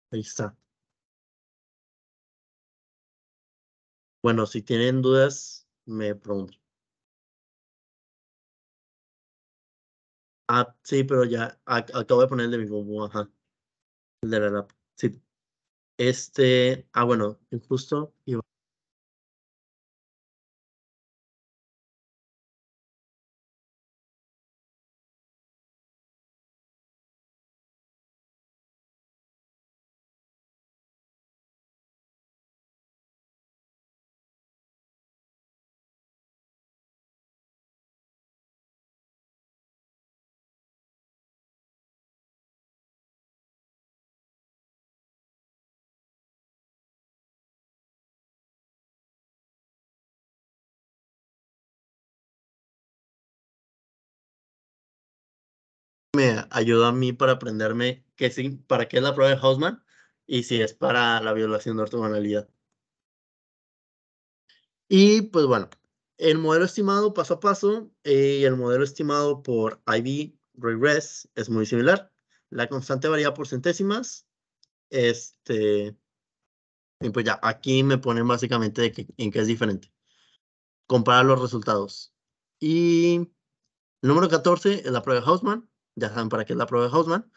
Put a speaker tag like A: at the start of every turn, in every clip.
A: Ahí está. Bueno, si tienen dudas, me preguntan. Ah, sí, pero ya acabo de poner el de mi compu, ajá. El de la lap. Sí. Bueno, justo me ayudó a mí para aprenderme que sí, para qué es la prueba de Hausman y si es para la violación de ortogonalidad. Y pues bueno, el modelo estimado paso a paso y el modelo estimado por IB Regress es muy similar. La constante varía por centésimas. Y pues ya, aquí me ponen básicamente en qué es diferente. Comparar los resultados. Y el número 14 es la prueba de Hausman. Ya saben para qué es la prueba de Hausman.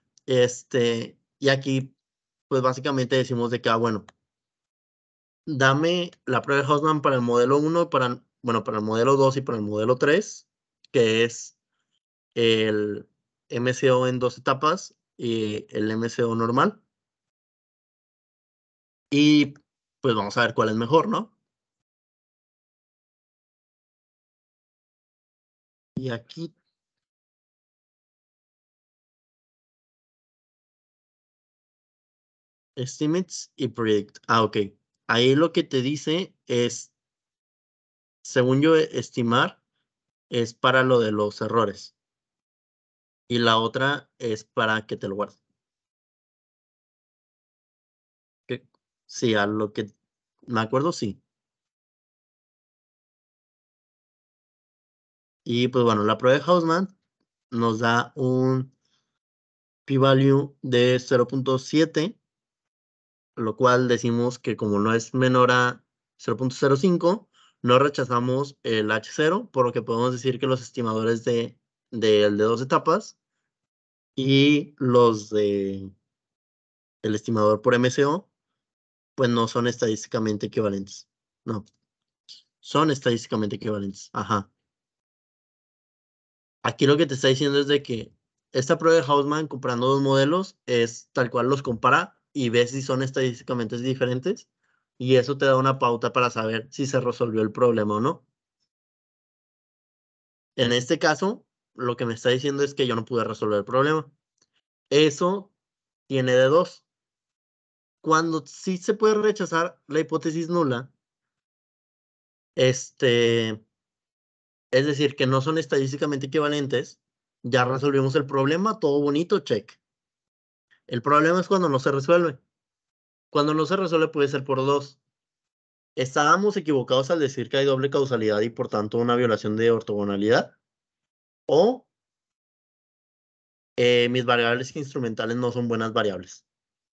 A: Y aquí, pues básicamente decimos de que, bueno, dame la prueba de Hausman para el modelo 1, para el modelo 2 y para el modelo 3, que es el MCO en dos etapas y el MCO normal. Y pues vamos a ver cuál es mejor, ¿no? Y aquí, estimates y predict. Ah, ok. Ahí lo que te dice es, según yo, estimar es para lo de los errores. Y la otra es para que te lo guardes. Sí, a lo que me acuerdo, sí. Y pues bueno, la prueba de Hausman nos da un p-value de 0.7, lo cual decimos que como no es menor a 0.05, no rechazamos el H0, por lo que podemos decir que los estimadores de dos etapas y los de el estimador por MCO, pues no son estadísticamente equivalentes. No, son estadísticamente equivalentes. Ajá. Aquí lo que te está diciendo es de que esta prueba de Hausman comparando dos modelos es tal cual los compara y ve si son estadísticamente diferentes y eso te da una pauta para saber si se resolvió el problema o no. En este caso, lo que me está diciendo es que yo no pude resolver el problema. Eso tiene de dos. Cuando sí se puede rechazar la hipótesis nula, es decir, que no son estadísticamente equivalentes, ya resolvimos el problema, todo bonito, check. El problema es cuando no se resuelve. Cuando no se resuelve puede ser por dos. Estábamos equivocados al decir que hay doble causalidad y por tanto una violación de ortogonalidad. O mis variables instrumentales no son buenas variables.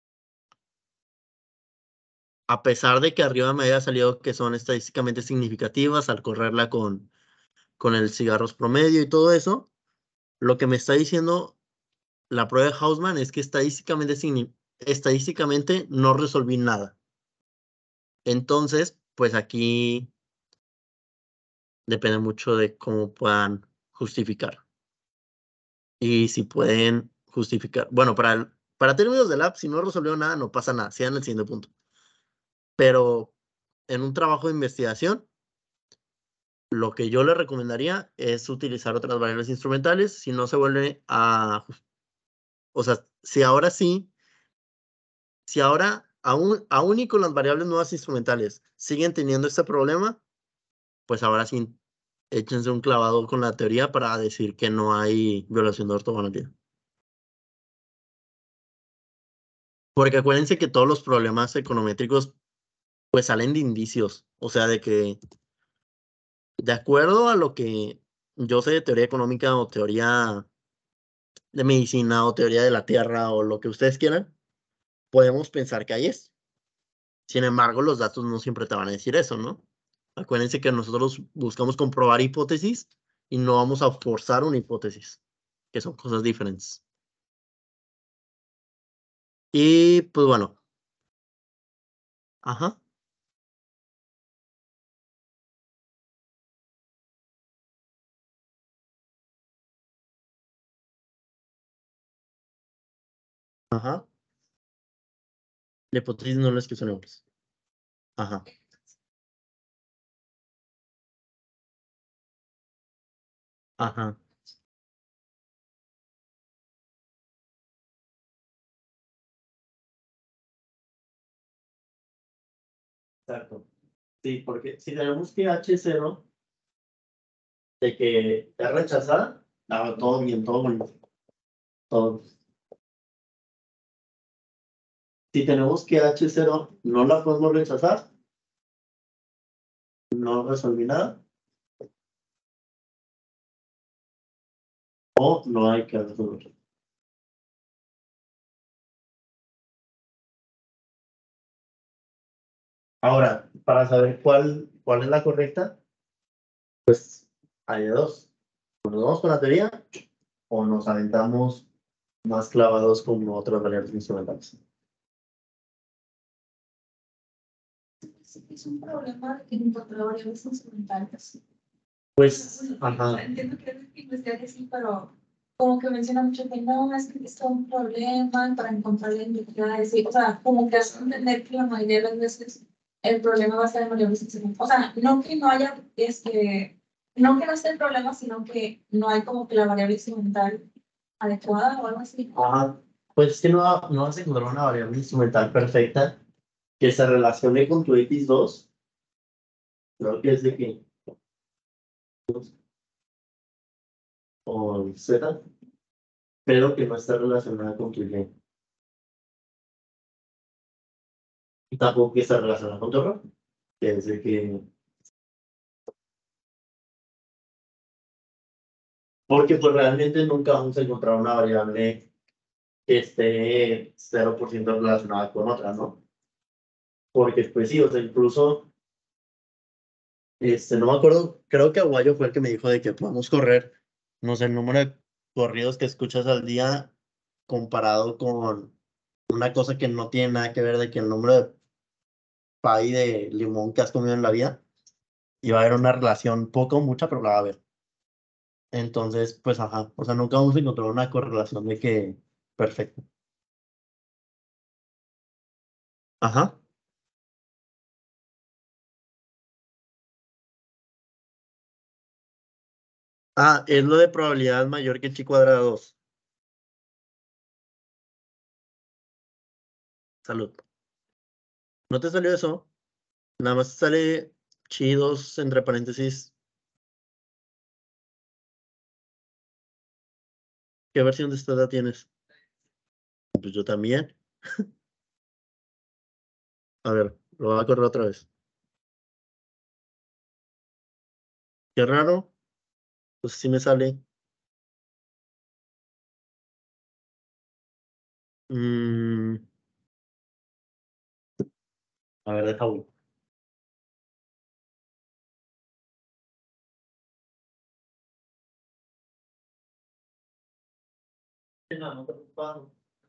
A: A pesar de que arriba me haya salido que son estadísticamente significativas al correrla con el cigarros promedio y todo eso, lo que me está diciendo la prueba de Hausman es que estadísticamente no resolví nada. Entonces, pues aquí depende mucho de cómo puedan justificar. Y si pueden justificar. Bueno, para términos del app, si no resolvió nada, no pasa nada. Sigan el siguiente punto. Pero en un trabajo de investigación, lo que yo le recomendaría es utilizar otras variables instrumentales si no se vuelve a... O sea, si ahora sí, si ahora aún y con las variables nuevas instrumentales siguen teniendo este problema, pues ahora sí, échense un clavado con la teoría para decir que no hay violación de ortogonalidad. Porque acuérdense que todos los problemas econométricos pues salen de indicios, o sea, de que de acuerdo a lo que yo sé de teoría económica o teoría de medicina o teoría de la Tierra o lo que ustedes quieran, podemos pensar que hay esto. Sin embargo, los datos no siempre te van a decir eso, ¿no? Acuérdense que nosotros buscamos comprobar hipótesis y no vamos a forzar una hipótesis, que son cosas diferentes. Y pues bueno. Ajá. Ajá. La hipótesis no es que son hombres. Ajá. Ajá. Exacto. Sí, porque si tenemos que H0 de que es rechazada, todo bien, todo bonito. Todo. Si tenemos que H0 no la podemos rechazar, no resolví nada, o no hay que resolver. Ahora, para saber cuál es la correcta, pues hay dos. O nos vamos con la teoría o nos aventamos más clavados con otras variables instrumentales.
B: Es un problema de que encontrar variables instrumentales.
A: Pues,
B: Entiendo que es investigar sí, pero como que menciona mucho que no, es que es un problema para encontrar la identidad. O sea, como que hace entender que la mayoría de las veces el problema va a ser en variables instrumentales. O sea, no que no haya, no que no esté el problema, sino que no hay como que la variable instrumental adecuada o algo así.
A: Ajá. Pues es que no vas a encontrar una variable instrumental perfecta que se relacione con tu X2. Creo que es de que o Z, pero que no está relacionada con tu Y. Y tampoco que está relacionada con tu error, que es de que. Porque pues realmente nunca vamos a encontrar una variable que esté 0% relacionada con otra, ¿no? Porque pues sí, o sea, incluso, no me acuerdo, creo que Aguayo fue el que me dijo de que podemos correr, no sé, el número de corridos que escuchas al día comparado con una cosa que no tiene nada que ver de que el número de pay de limón que has comido en la vida, y va a haber una relación poco o mucha, pero la va a haber. Entonces, pues ajá, o sea, nunca vamos a encontrar una correlación de que perfecto. Ajá. Ah, es lo de probabilidad mayor que chi cuadrado 2. Salud. ¿No te salió eso? Nada más te sale chi 2 entre paréntesis. ¿Qué versión de esta tienes? Pues yo también. A ver, lo voy a correr otra vez. Qué raro. Pues sí me sale. Mm, a ver, deja uno. No, no te preocupes.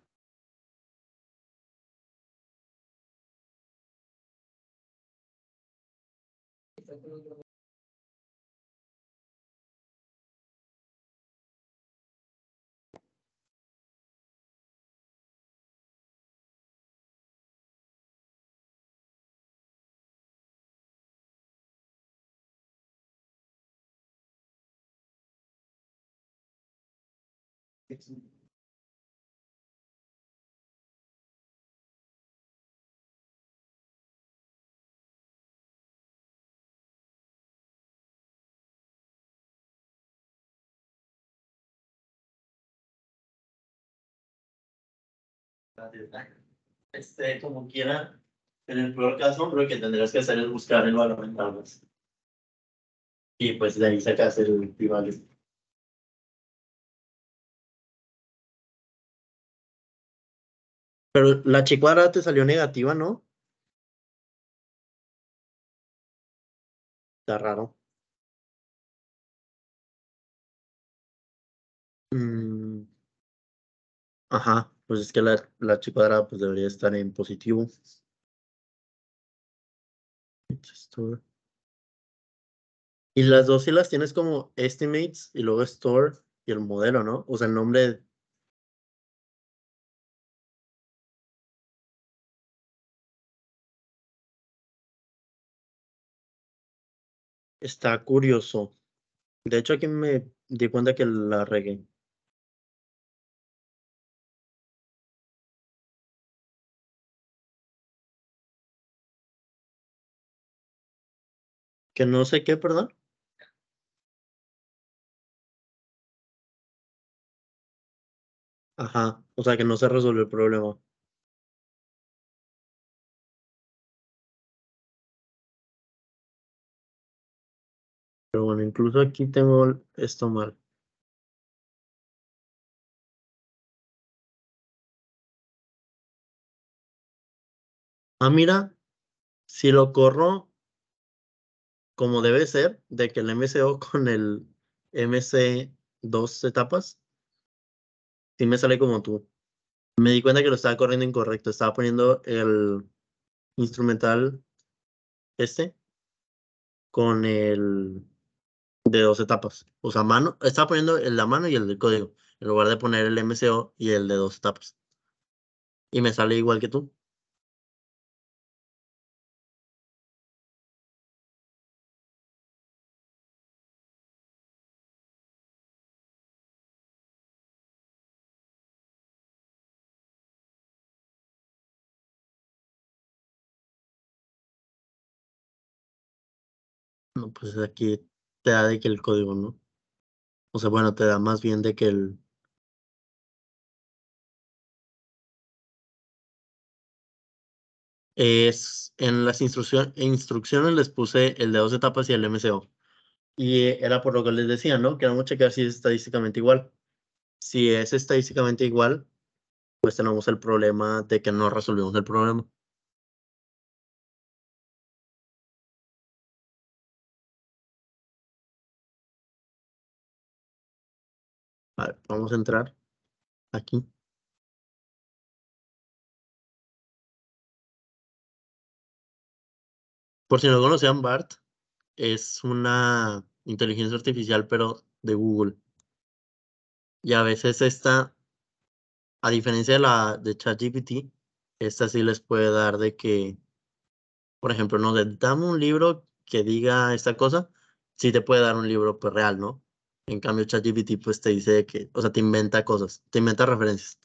A: Como quiera, en el peor caso, lo que tendrías que hacer es buscar el valor en tablas. Y pues de ahí sacas el equivalente. Pero la H cuadrada te salió negativa, ¿no? Está raro. Mm, ajá, pues es que la H cuadrada pues debería estar en positivo. Store. Y las dos sí las tienes como estimates y luego store y el modelo, ¿no? O sea, el nombre está curioso. De hecho, aquí me di cuenta que la regué. Que no sé qué, perdón. Ajá, o sea que no se resolvió el problema. Pero bueno, incluso aquí tengo esto mal. Ah, mira, si lo corro como debe ser, de que el MCO con el MC dos etapas, sí me sale como tú. Me di cuenta que lo estaba corriendo incorrecto. Estaba poniendo el instrumental este con el de dos etapas. O sea, mano, estaba poniendo el de mano y el del código, en lugar de poner el MCO y el de dos etapas. Y me sale igual que tú. No, pues aquí te da de que el código, ¿no? O sea, bueno, te da más bien de que el... Es, en las instrucciones les puse el de dos etapas y el MCO. Y era por lo que les decía, ¿no? Que vamos a checar si es estadísticamente igual. Si es estadísticamente igual, pues tenemos el problema de que no resolvimos el problema. A ver, vamos a entrar aquí. Por si no conocían, BART es una inteligencia artificial, pero de Google. Y a veces esta, a diferencia de la de ChatGPT, esta sí les puede dar de que, por ejemplo, no, de dame un libro que diga esta cosa, sí te puede dar un libro pues real, ¿no? En cambio, ChatGPT pues te dice de que, o sea, te inventa cosas, te inventa referencias.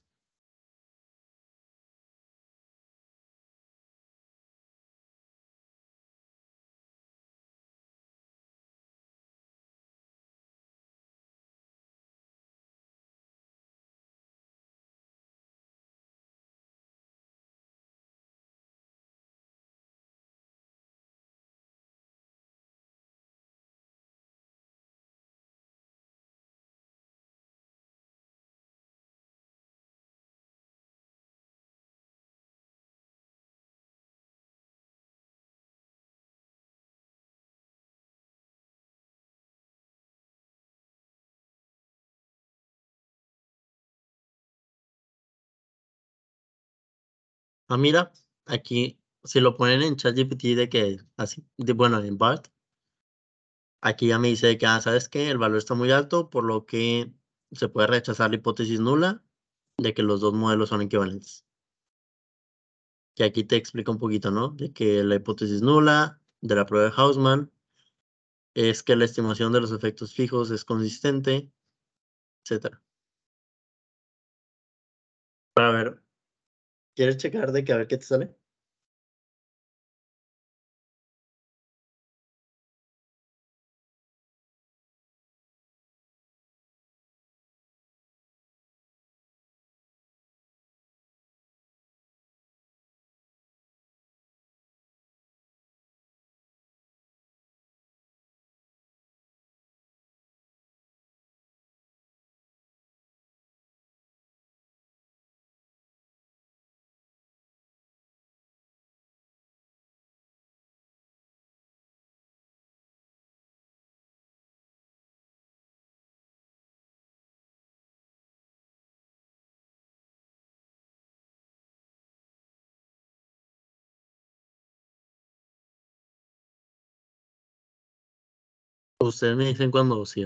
A: Ah, mira, aquí, si lo ponen en ChatGPT de que, así, de, bueno, en BART, aquí ya me dice de que, ¿sabes qué? El valor está muy alto, por lo que se puede rechazar la hipótesis nula de que los dos modelos son equivalentes. Que aquí te explica un poquito, ¿no? De que la hipótesis nula de la prueba de Hausman es que la estimación de los efectos fijos es consistente, etcétera. Para ver, ¿quieres checar de que a ver qué te sale? Ustedes me dicen cuando sí.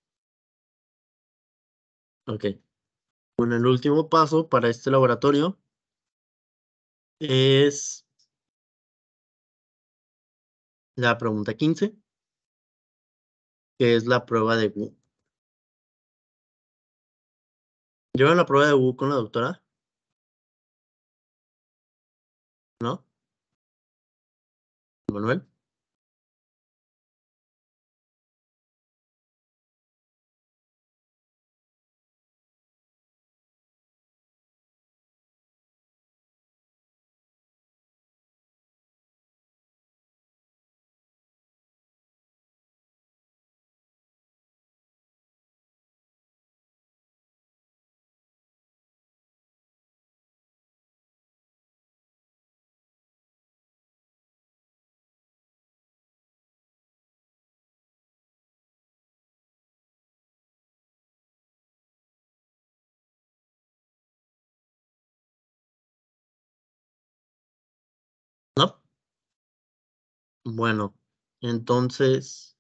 A: Ok. Bueno, el último paso para este laboratorio es la pregunta 15, que es la prueba de Wu. ¿Llevan la prueba de Wu con la doctora? ¿No? ¿Manuel? ¿No? Bueno, entonces,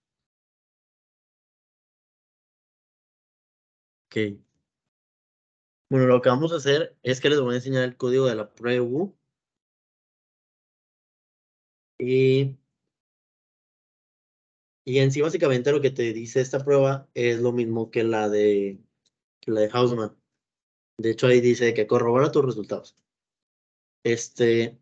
A: ok. Bueno, lo que vamos a hacer es que les voy a enseñar el código de la prueba de Wu y, y en sí básicamente lo que te dice esta prueba es lo mismo que la de Hausman. De hecho, ahí dice que corrobora tus resultados. Este,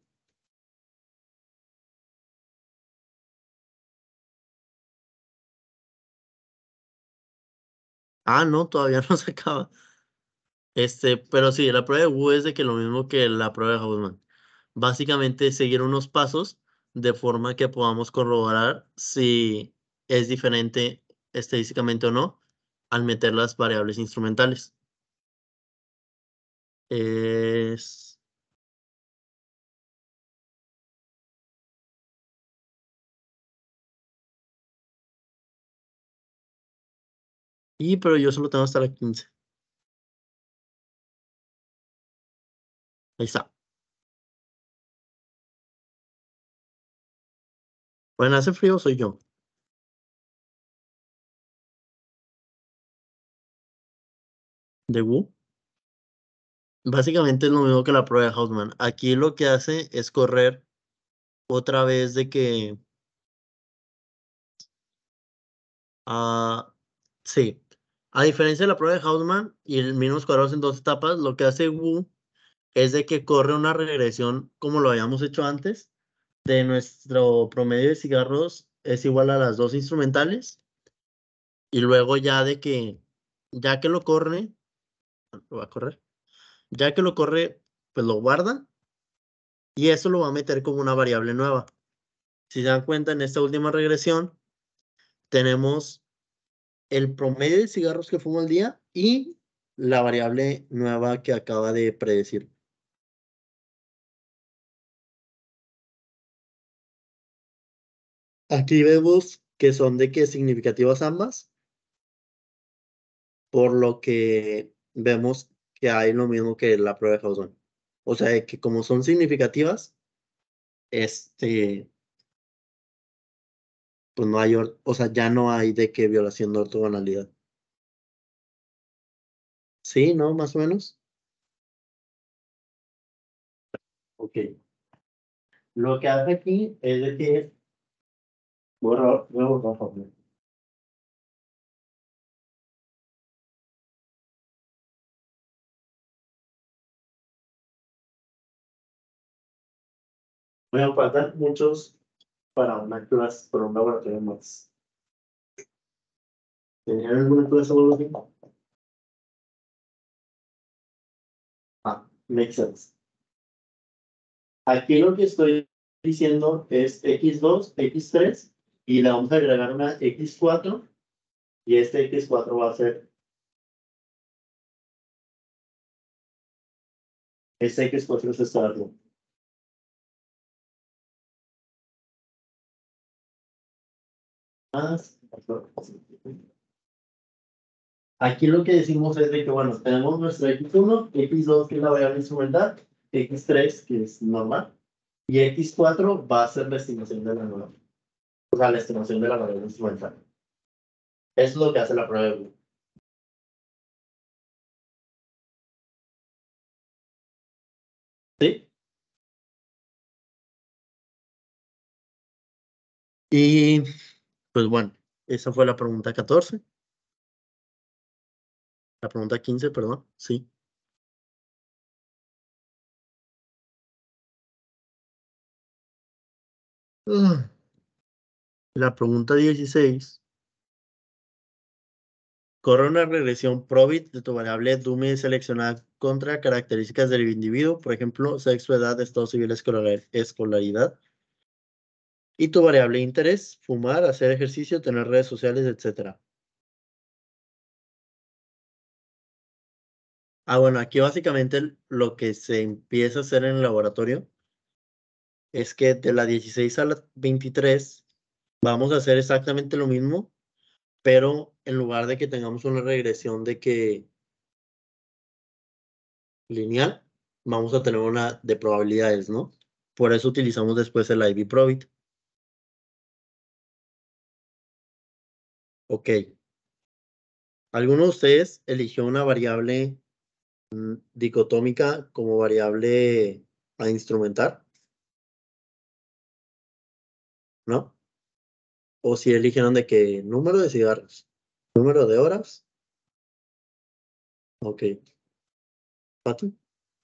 A: no, todavía no se acaba. Pero sí, la prueba de Wu es de que lo mismo que la prueba de Hausman. Básicamente es seguir unos pasos de forma que podamos corroborar si es diferente estadísticamente o no al meter las variables instrumentales. Es... pero yo solo tengo hasta la 15. Ahí está. Bueno, hace frío soy yo. De Wu. Básicamente es lo mismo que la prueba de Hausman. Aquí lo que hace es correr otra vez de que... sí. A diferencia de la prueba de Hausman y el mínimos cuadrados en dos etapas, lo que hace Wu es de que corre una regresión como lo habíamos hecho antes, de nuestro promedio de cigarros es igual a las dos instrumentales, y luego ya que lo corre, lo va a correr, ya que lo corre, pues lo guarda, y eso lo va a meter como una variable nueva. Si se dan cuenta, en esta última regresión, tenemos el promedio de cigarros que fumo al día y la variable nueva que acaba de predecir. Aquí vemos que son de que significativas ambas, por lo que vemos que hay lo mismo que la prueba de Hausman. O sea, que como son significativas, este, pues no hay, o sea, ya no hay de qué violación de ortogonalidad. Sí, ¿no? Más o menos. Ok. Lo que hace aquí es de que... voy a borrar, por favor. Voy a faltar muchos para una clase, para un laboratorio más. ¿Tenían alguna clase o algo así? Makes sense. Aquí lo que estoy diciendo es x2, x3, y le vamos a agregar una x4, y este x4 va a ser, este x4 es este árbol. Aquí lo que decimos es de que, bueno, tenemos nuestro x1, x2 que es la variable instrumental, x3 que es normal, y x4 va a ser la estimación de la nueva, o sea, la estimación de la variable instrumental. Eso es lo que hace la prueba de Wu. ¿Sí? Y pues bueno, esa fue la pregunta 14. La pregunta 15, perdón. Sí. Ah, La pregunta 16. Corre una regresión Probit de tu variable DUME seleccionada contra características del individuo, por ejemplo, sexo, edad, estado civil, escolaridad. Y tu variable interés, fumar, hacer ejercicio, tener redes sociales, etc. Bueno, aquí básicamente lo que se empieza a hacer en el laboratorio es que de la 16 a la 23 vamos a hacer exactamente lo mismo, pero en lugar de que tengamos una regresión de que lineal, vamos a tener una de probabilidades, ¿no? Por eso utilizamos después el IB Probit. Ok. ¿Alguno de ustedes eligió una variable dicotómica como variable a instrumentar? ¿No? O si eligieron de qué número de cigarros, número de horas. Ok. Pati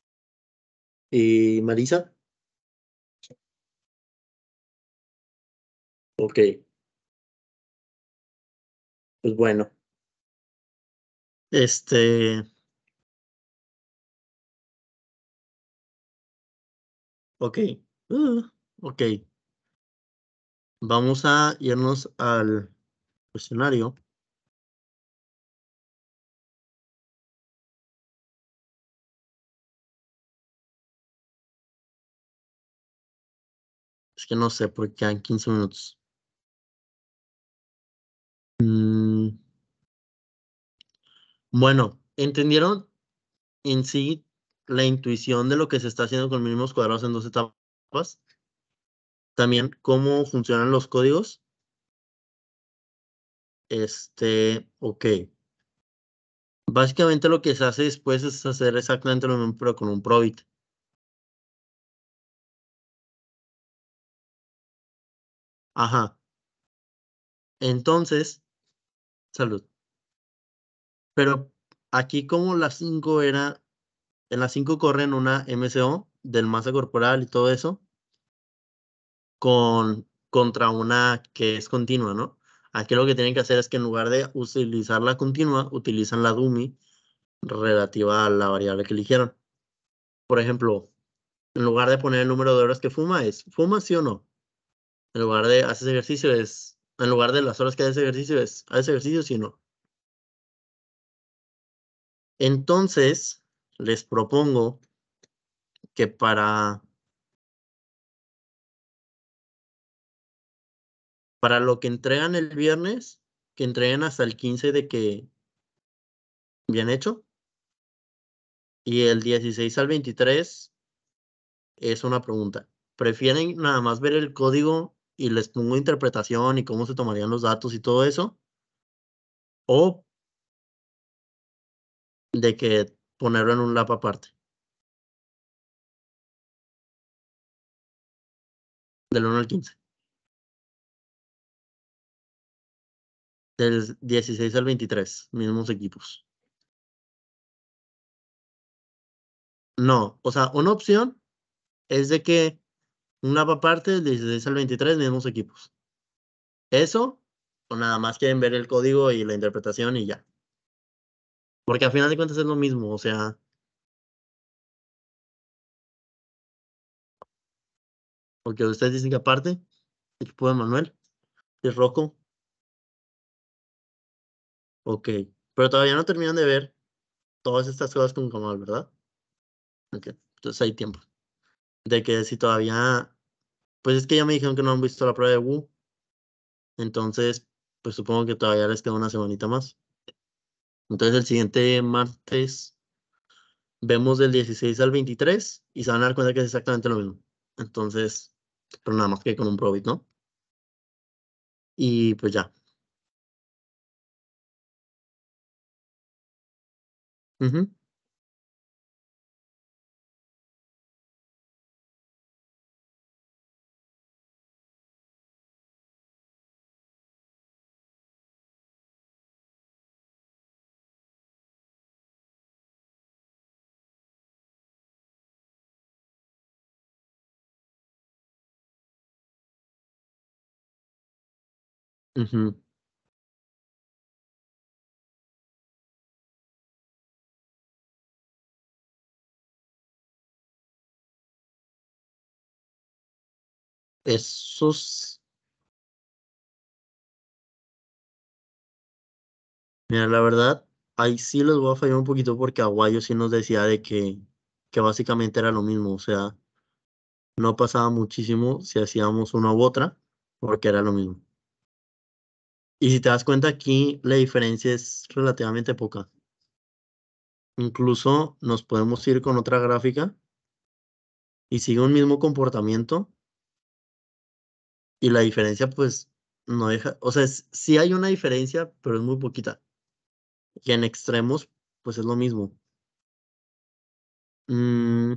A: y Marisa. Ok. Pues bueno. Este. Ok. Ok. Vamos a irnos al cuestionario. Es que no sé por qué quedan 15 minutos. Bueno, ¿entendieron en sí la intuición de lo que se está haciendo con mínimos cuadrados en dos etapas? También cómo funcionan los códigos. Ok. Básicamente lo que se hace después es hacer exactamente lo mismo, pero con un Probit. Ajá. Entonces, salud. Pero aquí como la 5 era, en la 5 corren una MCO del masa corporal y todo eso, contra una que es continua, ¿no? Aquí lo que tienen que hacer es que en lugar de utilizar la continua, utilizan la dummy relativa a la variable que eligieron. Por ejemplo, en lugar de poner el número de horas que fuma, es ¿fuma sí o no? En lugar de haces ejercicio en lugar de las horas que haces ejercicio ¿haces ejercicio sí o no? Entonces, les propongo que para lo que entregan el viernes, que entreguen hasta el 15 de que bien hecho, y el 16 al 23 es una pregunta. ¿Prefieren nada más ver el código y les pongo interpretación y cómo se tomarían los datos y todo eso? ¿O de que ponerlo en un lab aparte? Del 1 al 15. Del 16 al 23, mismos equipos. No, o sea, una opción es de que un lab aparte del 16 al 23, mismos equipos. Eso, o nada más quieren ver el código y la interpretación y ya. Porque al final de cuentas es lo mismo, o sea, porque ustedes dicen que aparte, equipo de Manuel, es Rocco, ok. Pero todavía no terminan de ver todas estas cosas con Kamal, ¿verdad? Ok, entonces hay tiempo. De que si todavía, pues es que ya me dijeron que no han visto la prueba de Wu, entonces, pues supongo que todavía les queda una semanita más. Entonces el siguiente martes vemos del 16 al 23 y se van a dar cuenta que es exactamente lo mismo. Entonces, pero nada más que con un Probit, ¿no? Y pues ya. Ujú. Ujú. Esos, mira, la verdad, ahí sí les voy a fallar un poquito porque Aguayo sí nos decía de que básicamente era lo mismo, o sea, no pasaba muchísimo si hacíamos una u otra, porque era lo mismo. Y si te das cuenta aquí, la diferencia es relativamente poca. Incluso nos podemos ir con otra gráfica y sigue un mismo comportamiento y la diferencia pues no deja, o sea, sí hay una diferencia, pero es muy poquita. Y en extremos, pues es lo mismo. Mm,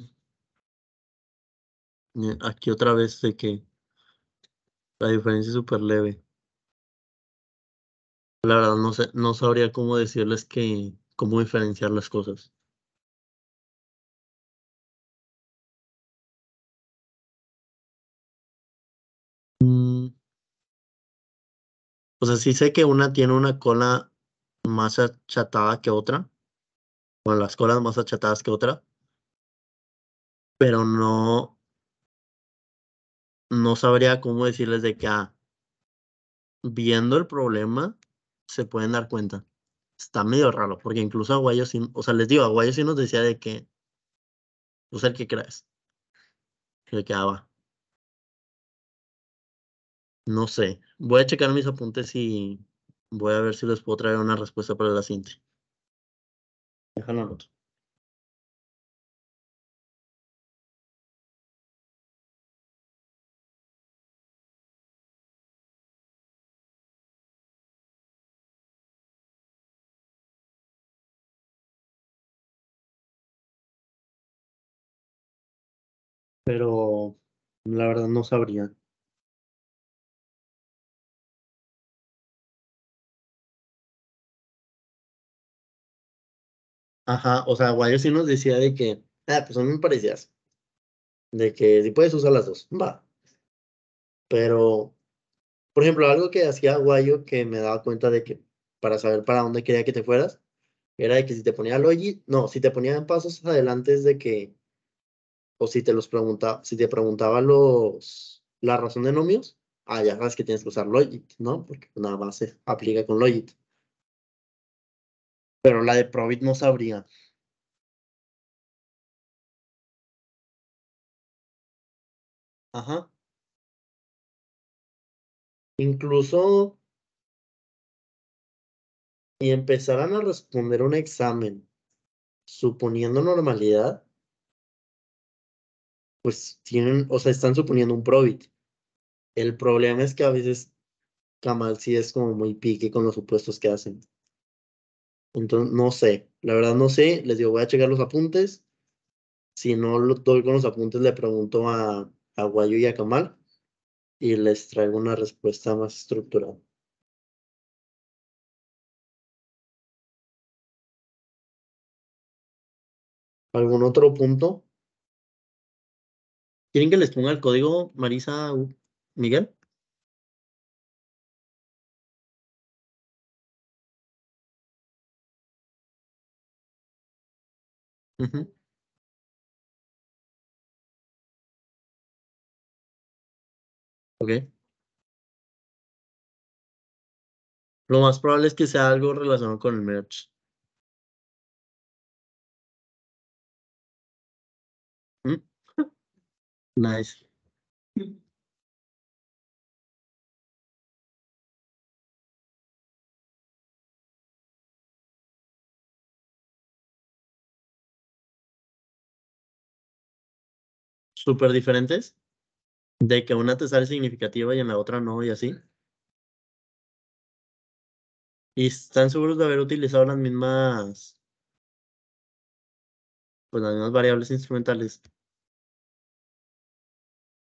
A: aquí otra vez de que la diferencia es súper leve. La verdad no sé, no sabría cómo decirles cómo diferenciar las cosas. Mm, o sea, sí sé que una tiene una cola más achatada que otra, o las colas más achatadas que otra, pero no sabría cómo decirles de que, viendo el problema, se pueden dar cuenta. Está medio raro, porque incluso Aguayo sí, o sea, les digo, Aguayo sí nos decía de que, pues el que crees, que quedaba. No sé. Voy a checar mis apuntes y voy a ver si les puedo traer una respuesta para la siguiente. Déjalo anoto. Pero la verdad no sabría. Ajá, o sea, Aguayo sí nos decía de que, pues son muy parecidas. De que si puedes usar las dos, va. Pero, por ejemplo, algo que hacía Aguayo que me daba cuenta de que para saber para dónde quería que te fueras, era de que si te ponía logit, no, si te ponía en pasos adelante de que, o si te los preguntaba, si te preguntaba la razón de nomios, ya sabes que tienes que usar logit, ¿no? Porque nada más se aplica con logit. Pero la de probit no sabría. Ajá. Incluso si empezaran a responder un examen suponiendo normalidad, pues tienen, o sea, están suponiendo un probit. El problema es que a veces Kamal sí es como muy pique con los supuestos que hacen. Entonces, no sé, la verdad no sé, les digo, voy a checar los apuntes. Si no lo doy con los apuntes, le pregunto a Guayo y a Kamal y les traigo una respuesta más estructurada. ¿Algún otro punto? ¿Quieren que les ponga el código, Marisa, Miguel? Ujú. Ok. Lo más probable es que sea algo relacionado con el merch. ¿Mm? Nice. Súper diferentes. De que una te sale significativa y en la otra no, y así. Y están seguros de haber utilizado las mismas. pues las mismas variables instrumentales